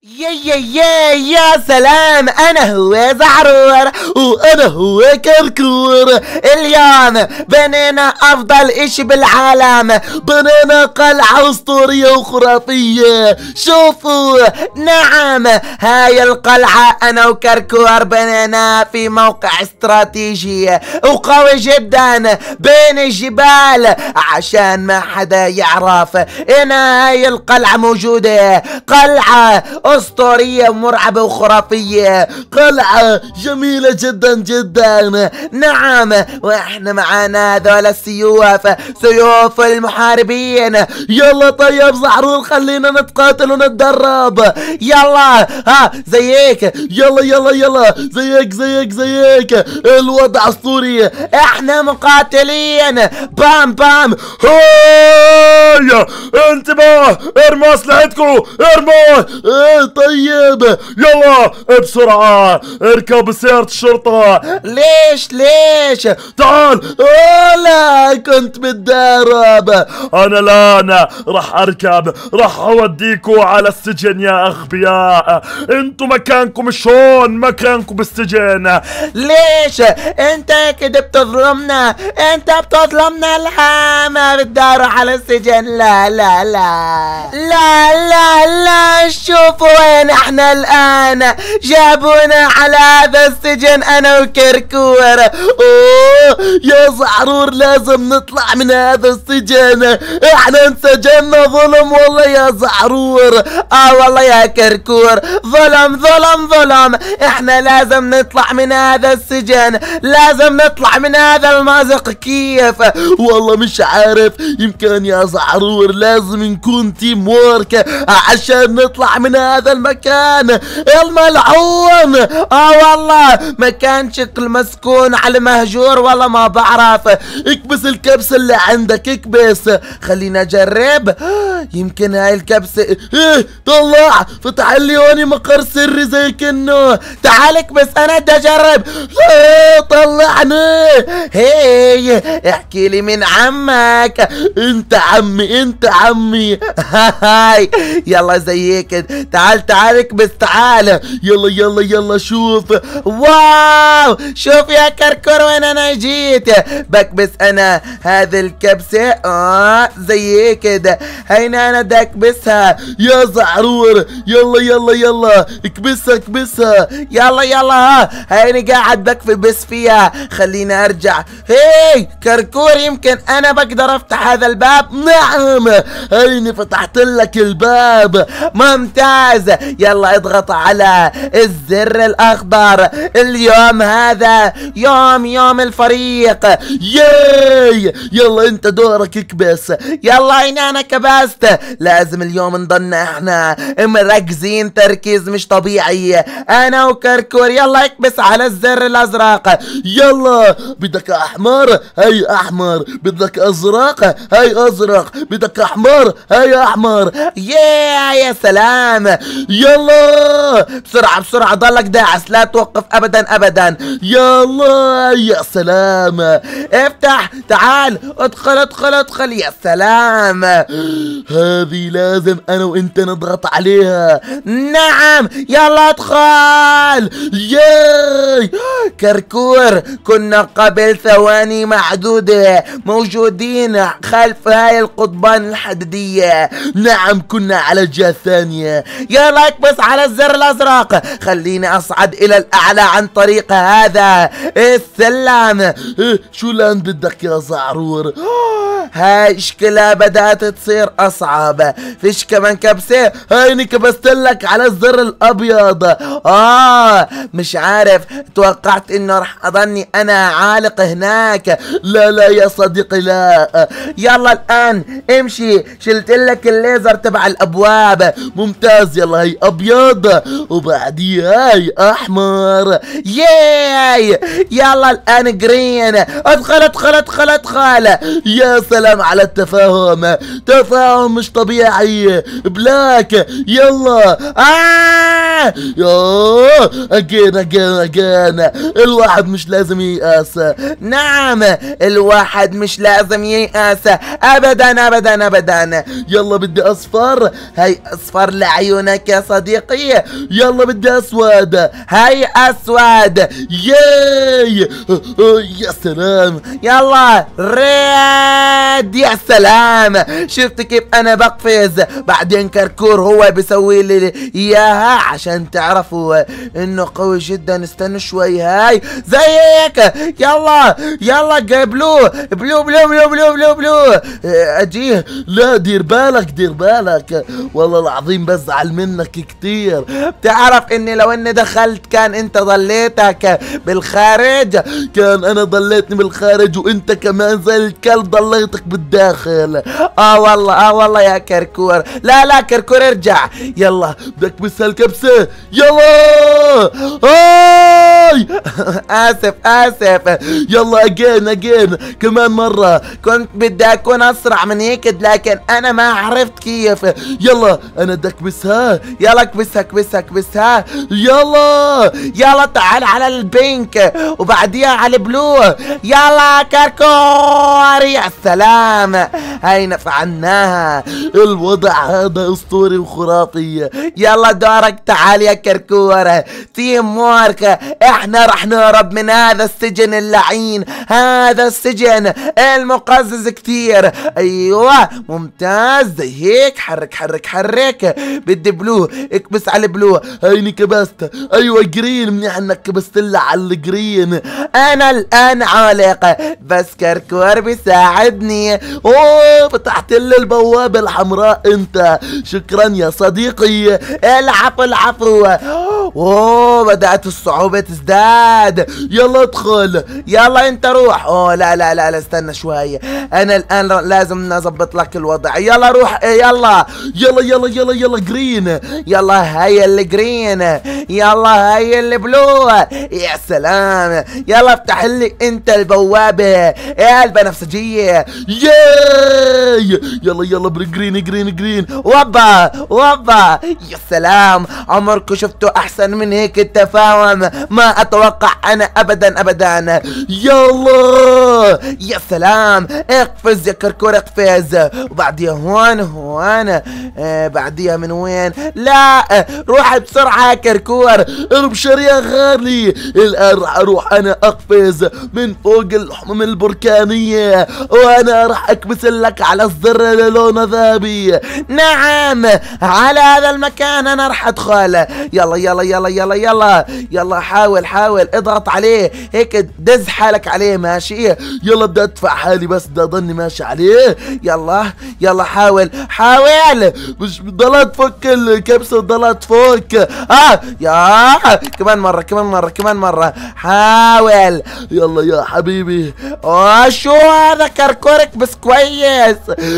يا سلام. انا هو زعرور وانا هو كركور. اليوم بنينا افضل اشي بالعالم، بنينا قلعة اسطورية وخرافية. شوفوا، نعم هاي القلعة انا وكركور بنيناها في موقع استراتيجي وقوي جدا بين الجبال عشان ما حدا يعرف ان هاي القلعة موجودة. قلعة اسطورية ومرعبة وخرافية، قلعة جميلة جدا جدا. نعم، واحنا معانا هذول السيوف، سيوف المحاربين. يلا طيب زعرور، خلينا نتقاتل ونتدرب. يلا ها زيك، يلا زيك. الوضع اسطوري، احنا مقاتلين. بام بام. هيا انتباه، ارموا اسلحتكم، ارموا. طيب يلا بسرعة اركب سيارة الشرطة. ليش؟ تعال. لا كنت متدرب. انا الان راح اركب، راح اوديكوا على السجن يا اغبياء. انتوا مكانكم شلون؟ مكانكم بالسجن. ليش انت كده بتظلمنا؟ لا ما بتدار على السجن. لا شوفوا وين احنا الان. جابونا على هذا السجن انا وكركور. يا زعرور لازم نطلع من هذا السجن، احنا انسجنا ظلم والله يا زعرور. والله يا كركور، ظلم. احنا لازم نطلع من هذا السجن، لازم نطلع من هذا المأزق. كيف؟ والله مش عارف، يمكن يا زعرور لازم نكون تيم وورك عشان نطلع من هذا المكان الملعون. والله مكان شكل مسكون على مهجور، والله ما بعرف. اكبس الكبسة اللي عندك، اكبس. خلينا اجرب، يمكن هاي الكبسة. طلع، فتح لي هوني مقر سري زي كنه. تعال اكبس، انا بدي اجرب. طلعني. هي احكي لي من عمك. انت عمي. هاي يلا زيك. تعال اكبس، تعال. يلا شوف. واو، شوف يا كركور وين انا جيت. بكبس انا هذه الكبسة زي كده. هينا انا بدي اكبسها يا زعرور. يلا اكبسها. يلا هيني قاعد بكبس فيها. خليني ارجع. هي كركور، يمكن انا بقدر افتح هذا الباب. نعم، هيني فتحت لك الباب. ممتاز. يلا اضغط على الزر الاخضر. اليوم هذا يوم الفريق. ياي، يلا انت دورك اكبس. يلا هنا انا كبست. لازم اليوم نضلنا احنا مركزين تركيز مش طبيعي انا وكركور. يلا اكبس على الزر الازرق. يلا بدك احمر، هاي احمر. بدك ازرق، هاي ازرق. بدك احمر، هاي احمر. يا سلام. يلا بسرعة ضلك داعس، لا توقف ابدا. يلا يا سلام. افتح، تعال ادخل. يا سلام. هذه لازم انا وانت نضغط عليها. نعم، يلا ادخل. ياي كركور، كنا قبل ثواني معدودة موجودين خلف هاي القضبان الحديدية. نعم، كنا على الجهة الثانية. يلا اكبس على الزر الازرق. خليني اصعد الى الاعلى عن طريق هذا السلم. شو لان بدك يا زعرور؟ هاي شكلها بدأت تصير اصعب. فيش كمان كبسة؟ هايني كبست لك على الزر الابيض. مش عارف، توقعت انه راح اظني انا عالق هناك. لا يا صديقي، لا. يلا الان امشي، شلت لك الليزر تبع الابواب. ممتاز. يلا هي ابيض وبعديها هاي احمر. ياي، يلا الان جرين. ادخل. يا سلام على التفاهم، تفاهم مش طبيعي. بلاك، يلا. اجين. الواحد مش لازم ييأس. نعم، الواحد مش لازم ييأس ابدا. يلا بدي اصفر. هاي اصفر لعيون عنك يا صديقي. يلا بدي اسود. هاي اسود. ياي يا سلام. يلا ريد. يا سلام. شفت كيف انا بقفز؟ بعدين كركور هو بيسوي لي اياها عشان تعرفوا انه قوي جدا. استنوا شوي. هاي زي هيك. يلا يلا بلو بلو بلو بلو بلو بلو بلو. اجيه. لا دير بالك دير بالك، والله العظيم بزعل منك كتير. بتعرف اني لو اني دخلت كان انت ضليتك بالخارج، كان انا ضليتني بالخارج وانت كمان زي الكلب ضليتك بالداخل. والله يا كركور. لا كركور ارجع. يلا بدك بس هالكبسة. يلا هاي. اسف. يلا اجين كمان مرة. كنت بدي اكون اسرع من هيك لكن انا ما عرفت كيف. يلا انا بدي اكبسها. يلا اكبسها. يلا تعال على البينك وبعديها على البلو. يلا كركور. يا سلام. هاي فعلناها. الوضع هذا اسطوري وخرافي. يلا دورك. تعال يا كركور. تيم وورك. احنا رح نهرب من هذا السجن اللعين، هذا السجن المقزز كتير. ايوه ممتاز. زي هيك. حرك. بدي بلو. اكبس على البلو. هيني كبست. ايوه جرين. منيح انك كبست لي على الجرين. انا الان عالق بس كركور بيساعدني. اوه فتحت لي البوابة الحمراء انت. شكرا يا صديقي. العفو. اوه بدأت الصعوبة تزداد. يلا ادخل. يلا انت روح. اوه لا استنى شوي. انا الان لازم نظبط لك الوضع. يلا روح. يلا جرين. يلا هاي اللي جرين. يلا هاي اللي بلو. يا سلام. يلا افتح لي انت البوابة يا البنفسجية. ياي. يلا جرين. وابا. يا سلام. عمركم شفتوا احسن من هيك التفاهم؟ ما اتوقع انا ابدا. يلا. يا سلام. اقفز يا كركور اقفز. وبعديها هون. بعديها من وين؟ لا روح بسرعة يا كركور. ابشر يا غالي. الان راح اروح انا اقفز من فوق الحمم البركانية وانا راح اكبس لك على الزر اللي لونه ذهبي. نعم على هذا المكان انا راح ادخل. يلا حاول اضغط عليه هيك. دز حالك عليه. ماشي. يلا بدي ادفع حالي بس بدي اضلني ماشي عليه. يلا حاول. مش ضلت فك الكبسة. ضلت فوق. يا كمان مرة. حاول. يلا يا حبيبي. شو هذا كركورك بس كويس.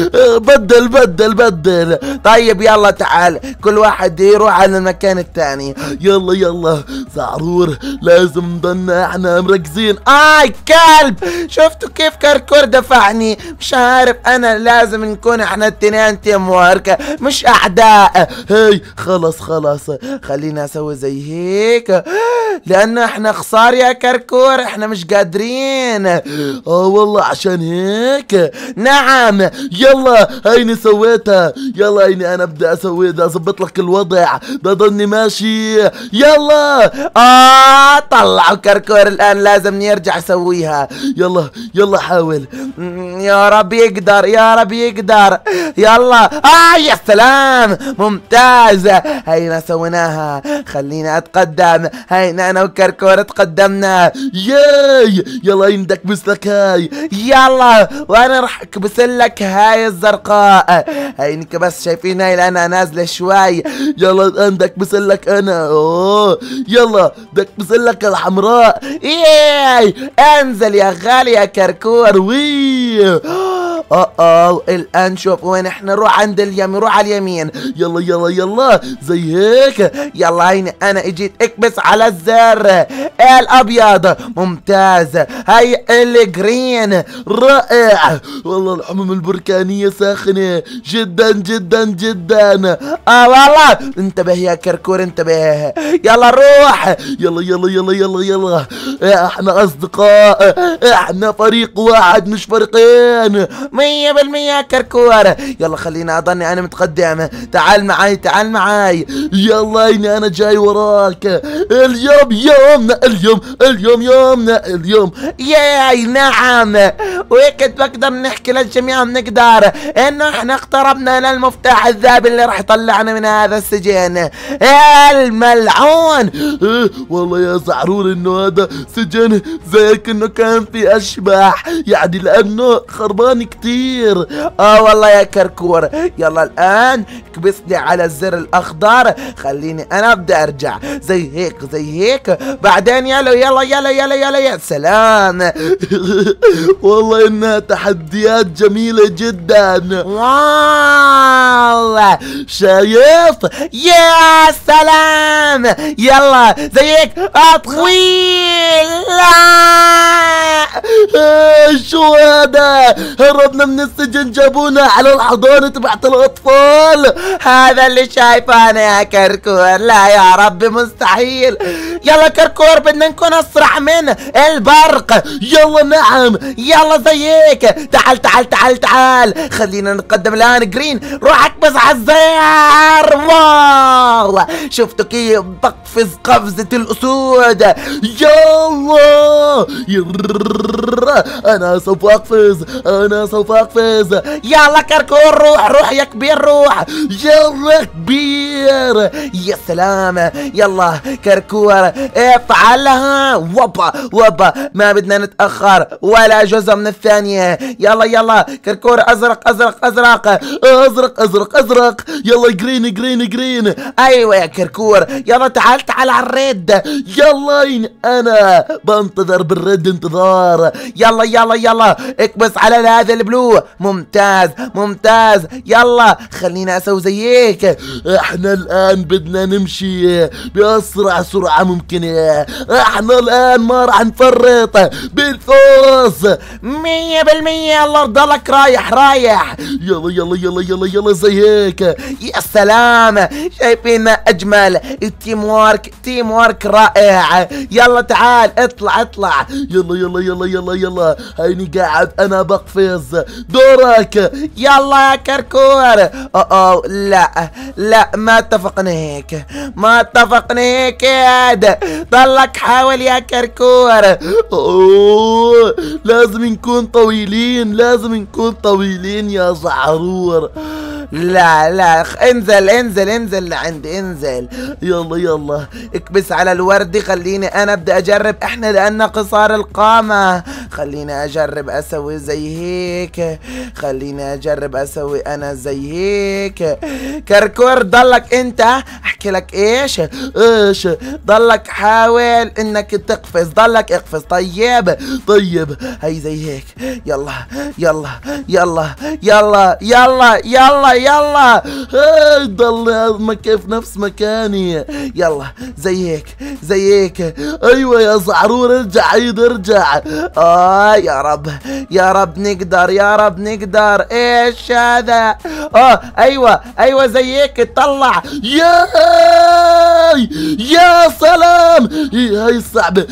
بدل. طيب يلا تعال كل واحد يروح على المكان الثاني. يلا زعرور لازم نضلنا احنا مركزين. كلب. شفتوا كيف كركور دفعني؟ مش عارف انا. لازم نكون احنا التنين تيم وورك مش اعداء. هاي خلاص خلينا اسوي زي هيك لان احنا خسار يا كركور. احنا مش قادرين. والله عشان هيك. نعم. يلا هيني سويتها. يلا هيني انا ابدا اسوي ده. اظبط لك الوضع ده. ضلني ماشي. يلا طلعوا كركور. الان لازم يرجع يسويها. يلا حاول. يا رب يقدر. يلا. يا سلام. ممتاز. هينا سويناها. خلينا اتقدم. هينا انا وكركور تقدمنا. ياي. يلا يندك بسلك هاي. يلا وانا راح اكبس لك هاي الزرقاء. هينك بس شايفين هاي لانها نازله شوي. يلا عندك بسلك انا. يلا بدك بسلك الحمراء. ياي انزل يا غالي يا كركور. وي الان شوف وين احنا. نروح عند اليمين. روح على اليمين. يلا زي هيك. يلا هيني انا اجيت اكبس على الزر الابيض. ممتاز. هاي الجرين. رائع. والله الحمم البركانية ساخنة جدا. والله انتبه يا كركور انتبه. يلا روح. يلا احنا اصدقاء. احنا فريق واحد مش فريقين. 100% يا كركور. يلا خلينا اظني انا متقدم. تعال معاي تعال معاي. يلا اني انا جاي وراك. اليوم يومنا اليوم يومنا اليوم. ياي نعم. وهيك بقدر نحكي للجميع بنقدر انه احنا اقتربنا للمفتاح الذهبي اللي راح يطلعنا من هذا السجن الملعون. والله يا زعرور انه هذا سجن زي انه كان في اشباح، يعني لانه خربان كتير. والله يا كركور. يلا الان كبسني على الزر الاخضر، خليني انا ابدا ارجع زي هيك زي هيك، بعدين يلا يلا يلا يلا يلا يا سلام. والله انها تحديات جميلة جدا. واو شايف؟ يا سلام. يلا زي هيك طويل. شو هذا؟ هربنا من السجن جابونا على الحضانة تبعت الاطفال. هذا اللي شايفه انا يا كركور. لا يا رب مستحيل. يلا كركور بدنا نكون اسرع من البرق. يلا نعم يلا زي هيك. تعال تعال تعال تعال خلينا نتقدم الان. جرين روح اكبس على الزر. واو شفتوا كيف بقفز قفزة الاسود. يلا انا سوف اقفز انا سوف اقفز. يلا كركور روح روح يا كبير روح. يلا كبير. يا سلام. يلا كركور افعلها. وبا وبا ما بدنا نتاخر ولا جزء من الثانيه. يلا يلا كركور ازرق ازرق ازرق ازرق ازرق ازرق. يلا جرين جرين جرين. ايوه يا كركور. يلا تعال تعال على الريد. يلا انا بنتظر بالريد انتظار. يلا يلا يلا اكبس على هذا البلو. ممتاز ممتاز. يلا خلينا اسوي زي هيك. احنا الان بدنا نمشي باسرع سرعة ممكنة. احنا الان ما راح نفرط بالفوز 100%. يلا ضلك رايح رايح. يلا يلا يلا يلا يلا زي هيك. يا سلام شايفين اجمل تيم وورك تيم وورك رائع. يلا تعال اطلع اطلع. يلا يلا يلا يلا يلا هيني قاعد انا بقفز. دورك. يلا يا كركور. لا لا ما اتفقنا هيك ما اتفقنا هيك. ضلك حاول يا كركور. لازم نكون طويلين لازم نكون طويلين يا زعرور. لا لا انزل انزل انزل لعندي انزل. يلا يلا اكبس على الوردي. خليني انا ابدا اجرب احنا لان قصار القامة. خليني اجرب اسوي زي هيك. خليني اجرب اسوي انا زي هيك. كركور ضلك انت احكي لك ايش ضلك حاول انك تقفز. ضلك اقفز. طيب طيب هي زي هيك. يلا يلا يلا يلا يلا يلا يلا. ضل كيف نفس مكاني. يلا زي هيك زي هيك. ايوه يا زعرور ارجع عيد ارجع. يا رب يا رب نقدر يا رب نقدر. ايش هذا؟ ايوه ايوه زي هيك طلع. يا سلام. هاي صعبة.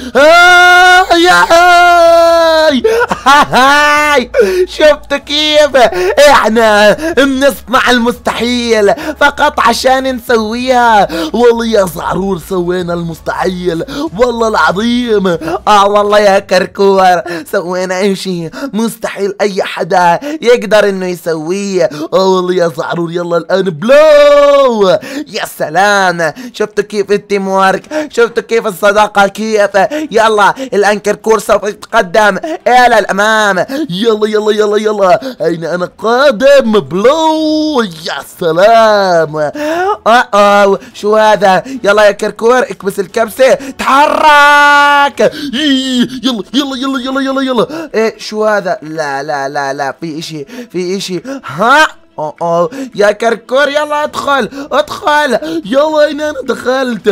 هاي شفت كيف احنا بنصنع المستحيل فقط عشان نسويها. والله يا زعرور سوينا المستحيل والله العظيم. والله يا كركور سوينا اشي مستحيل اي حدا يقدر انه يسويه. والله يا زعرور. يلا الان بلو. يا سلام شفتوا كيف التيم وورك شفتوا كيف الصداقة كيف. يلا الان كركور سوف يتقدم الى الامام. يلا يلا يلا يلا اين انا قادم بلو. يا سلام. شو هذا؟ يلا يا كركور اكبس الكبسة تحرك. يلا يلا يلا يلا يلا يلا. ايه شو هذا؟ لا لا لا لا في اشي في اشي. ها يا كركور يلا ادخل ادخل. يلا هنا انا دخلت.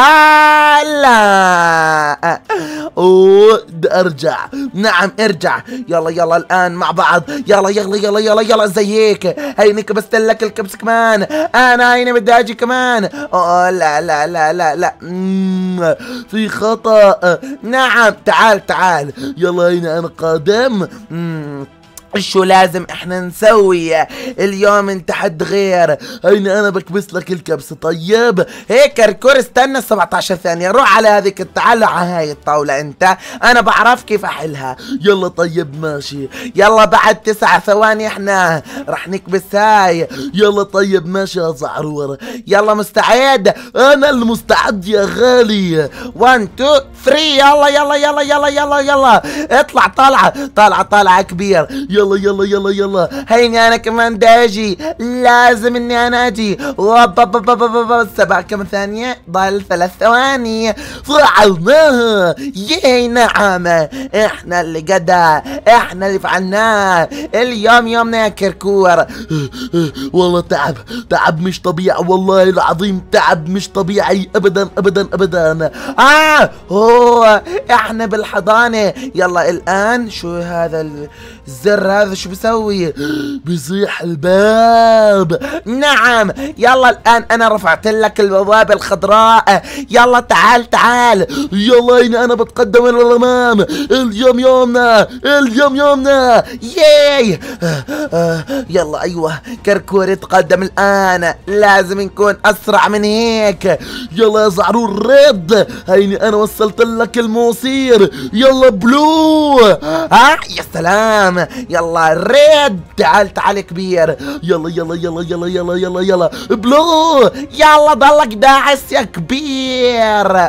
لا بدي ارجع. نعم ارجع. يلا يلا الان مع بعض. يلا يلا يلا يلا يلا زي هيك. هيني كبست لك الكبس كمان. انا هيني بدي اجي كمان. لا لا لا لا لا في خطأ. نعم تعال تعال. يلا هيني انا قادم. شو لازم احنا نسوي اليوم؟ انت حد غير. هيني انا بكبس لك الكبسة. طيب هيك كركور استنى 17 ثانية، روح على هذيك تعال على هاي الطاولة انت، انا بعرف كيف احلها. يلا طيب ماشي. يلا بعد 9 ثواني احنا رح نكبس هاي. يلا طيب ماشي يا زعرور. يلا مستعد؟ انا المستعد يا غالي. 1 2 3 يلا يلا يلا يلا يلا يلا اطلع طالعة كبير. يلا يلا يلا يلا. هيني انا كمان داجي، لازم اني انا اجي. 7 كم ثانية؟ ضل 3 ثواني. فعلناها. ياي نعم، احنا اللي قدا، احنا اللي فعلناه. اليوم يومنا يا كركور. والله تعب مش طبيعي، والله العظيم تعب مش طبيعي ابدا ابدا ابدا. هو احنا بالحضانة. يلا الان شو هذا الزر هذا؟ شو بسوي؟ بيصيح الباب. نعم يلا الان انا رفعت لك البوابة الخضراء. يلا تعال. يلا هنا انا بتقدم الى الامام. اليوم يومنا ياي. يلا ايوه كركور يتقدم الان، لازم نكون اسرع من هيك. يلا يا زعرور رد. هيني انا وصلت لك الموصير. يلا بلو. يا سلام. يلا ريد. تعال كبير. يلا بلو. يلا ضلك داعس يا كبير.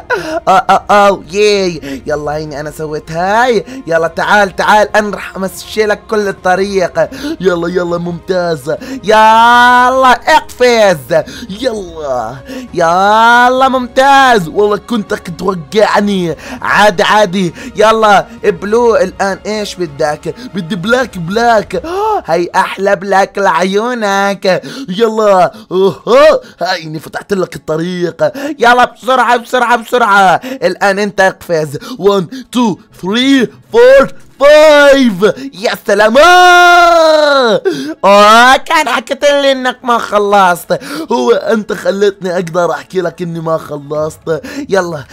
ياي. يلا هيني انا سويت هاي. يلا تعال انا رح امشي لك كل الطريق. يلا ممتاز. يلا اقفز. يلا ممتاز. والله كنتك توقعني. عادي. يلا بلو الان ايش بدك؟ بدي بلاك. هاي احلى بلاك لعيونك. يلا هايني فتحت لك الطريق. يلا بسرعة. الان انت اقفز. 1 2 3 4 5. يا سلام. كان حكيت لي انك ما خلصت. هو انت خلتني اقدر احكي لك اني ما خلصت. يلا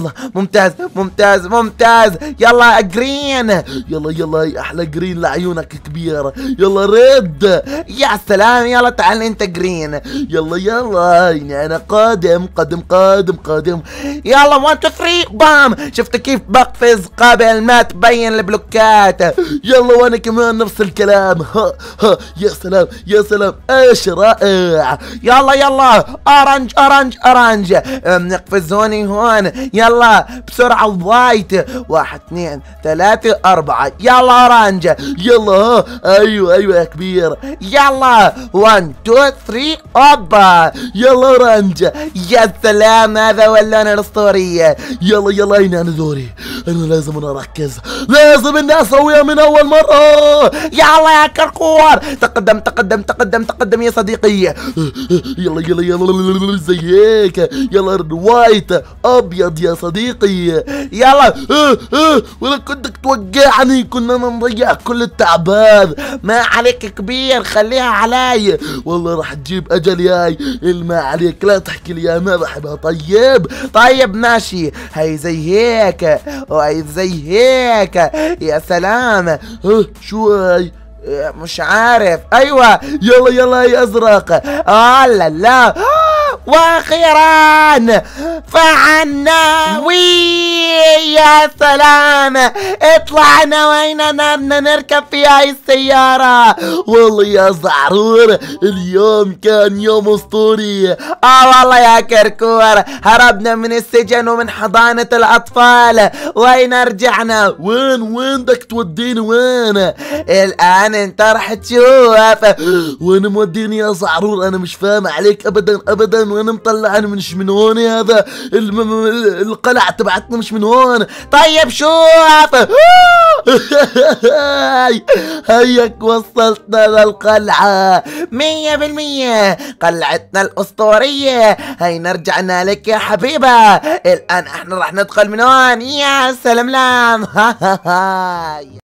ممتاز. يلا جرين. يلا احلى جرين لعيونك كبيرة. يلا ريد. يا سلام. يلا تعال انت جرين. يلا هيني انا قادم. يلا 1 2 3 بام. شفت كيف بقفز قبل ما تبين البلوكات. يلا وانا كمان نفس الكلام. يا سلام ايش رائع. يلا اورنج. نقفز هون. يلا بسرعة وايت. 1 2 3 4. يلا اورنج. يلا ايوه يا كبير. يلا 1 2 3 اوبا. يلا اورنج. يا سلام هذا هو اللون الاسطوري. يلا هنا انا دوري. انا لازم اركز، لازم اني اسويها من اول مرة. يلا يا كركور تقدم يا صديقي. يلا زي هيك. يلا وايت ابيض يا صديقي. يلا ولا كنتك توقعني، كنا نضيع كل التعب. ما عليك كبير، خليها علي. والله راح تجيب اجل هاي. ما عليك لا تحكي لي يا ما بحبها. طيب ماشي. هي زي هيك وهي زي هيك. يا سلام. شو هاي؟ مش عارف. ايوه يلا هي ازرق. لا واخيرا فعلنا. يا سلام. اطلعنا وين بدنا نركب في هاي السيارة. والله يا زعرور اليوم كان يوم اسطوري. والله يا كركور هربنا من السجن ومن حضانة الاطفال. وين رجعنا؟ وين بدك توديني؟ وين الان انت رح تشوف. وين موديني يا زعرور؟ انا مش فاهم عليك ابدا. وين مطلعني؟ من هون. هذا القلعة تبعتنا مش من هون. طيب شوف. هيك وصلتنا للقلعة 100%. قلعتنا الأسطورية. هينا رجعنا لك يا حبيبة. الآن احنا رح ندخل من هون. يا سلام.